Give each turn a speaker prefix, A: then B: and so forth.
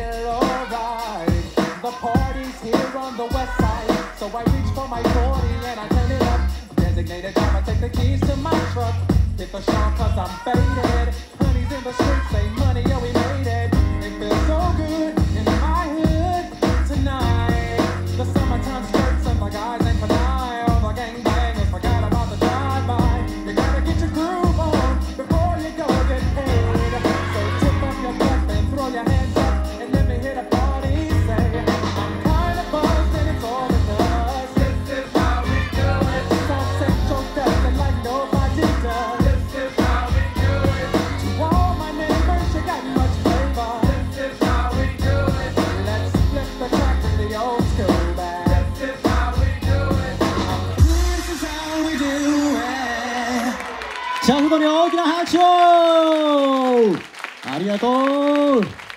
A: feel alright. The party's here on the west side, so I reach for my 40 and I turn it up. Designated driver, take the keys to my truck. Hit the shop cause I'm faded. Honey's in the streets, say money, yeah we made it. It feels so good in my hood tonight. The summertime skirts and the guys ain't for night. All the gangbangers forgot about the drive-by. You gotta get your groove on before you go get paid. So tip up your cup and throw your hands up and let me hit a party. Say, I'm kinda buzzed and it's all because this is how we do it. Some Central does it like nobody does. This is how we do it. To all my neighbors, you got much flavor. This is how we do it. Let's flip the track to the old school back. This is how we do it. This is how we do it.
B: 자, 그거면 어디나 하죠. ありがとう。